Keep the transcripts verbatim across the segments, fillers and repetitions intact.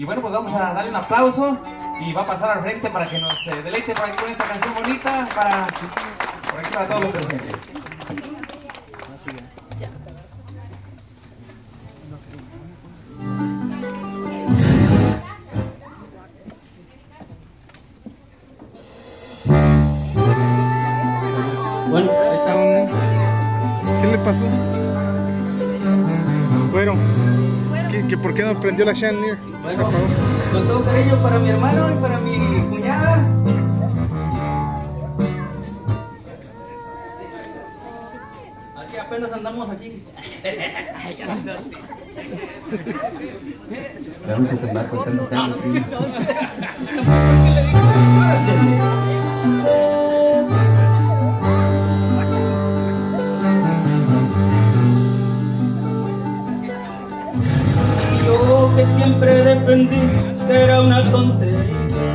Y bueno, pues vamos a darle un aplauso y va a pasar al frente para que nos eh, deleite por aquí con esta canción bonita para, por aquí para todos los presentes. Bueno, ahí está un... ¿Qué le pasó? Bueno, ¿qué, qué, ¿por qué no prendió la chandelier? Bueno, con todo cariño para mi hermano y para mi cuñada. Así apenas andamos aquí. Vamos a tomar contando tanto frío. Yo que siempre defendí que era una tontería,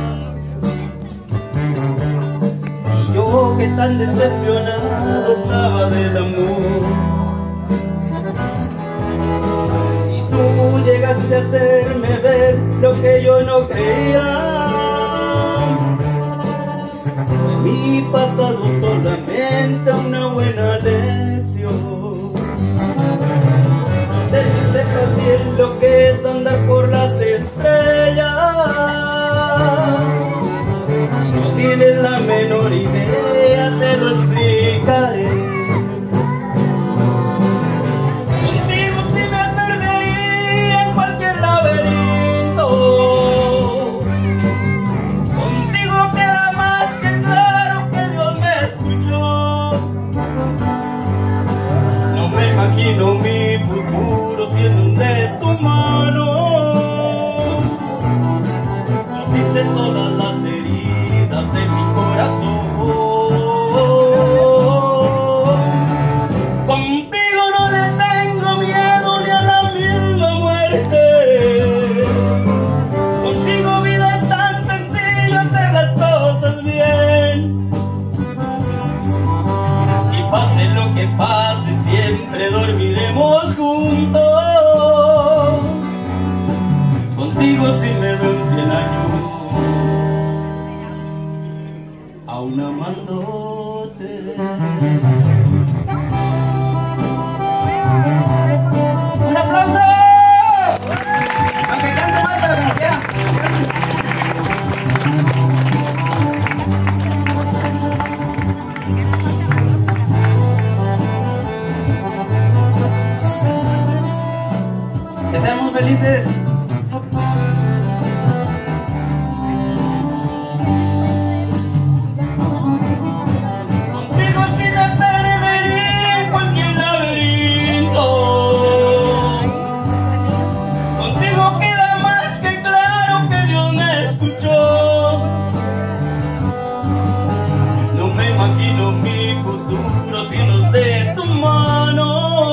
y yo que tan decepcionado estaba del amor, y tú llegaste a hacerme ver lo que yo no creía. De mi pasado solamente una buena lección. No sé si sepas bien lo que es andar por las estrellas, no tienes la menor idea, te lo explicaré. Contigo sí me perdería en cualquier laberinto, contigo queda más que claro que Dios me escuchó. No me imagino mi futuro siendo de tu mano. Hiciste todas las heridas de mi corazón. Contigo no le tengo miedo ni a la misma muerte. Contigo vida es tan sencillo hacer las cosas bien. Y pase lo que pase, siempre dormiremos juntos. Contigo si me doy cien años, aún amándote. ¡Un aplauso! Aunque cante mal, pero como quiera. Que seamos felices. Contigo sí me perdería en cualquier laberinto. Contigo queda más que claro que Dios me escuchó. No me imagino mi futuro si no es de tu mano.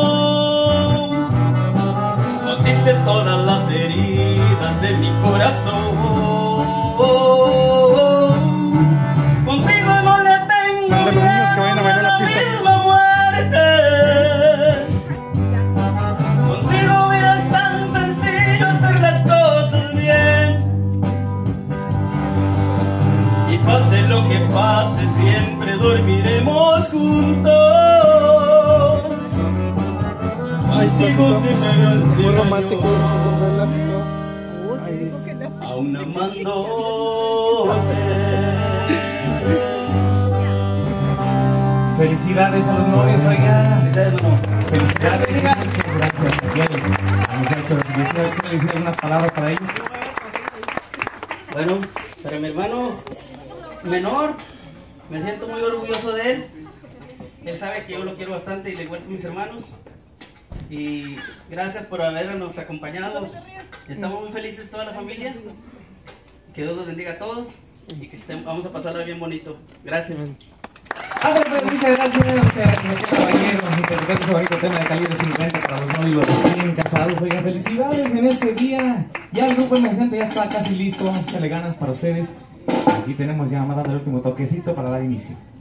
Notiste todas las heridas de mi corazón. Contigo no le tengo Manda a los niños que vayan a bailar la miedo pista. a la misma muerte. Contigo vida es tan sencillo hacer las cosas bien. Y pase lo que pase, siempre dormiremos juntos. Ay, Contigo sí me veo en muy cien romántico. años, aún amándote. Felicidades a los novios, oigan. Felicidades, hermano. Felicidades, gracias, Miguel. Muchachos, ¿quieren decir algunas palabras para ellos? Bueno, para mi hermano menor, me siento muy orgulloso de él. Él sabe que yo lo quiero bastante y le igual que mis hermanos. Y gracias por habernos acompañado. Estamos muy felices toda la familia. Que Dios los bendiga a todos y que estén, vamos a pasarla bien bonito. Gracias. Ándale, pues, muchas gracias, muchas gracias, aquí caballero, interpretando ese bonito tema de calibre cincuenta para los novios recién casados. Oigan, felicidades en este día. Ya el grupo emergente ya está casi listo, vamos a echarle ganas para ustedes. Aquí tenemos ya más dando el último toquecito para dar inicio.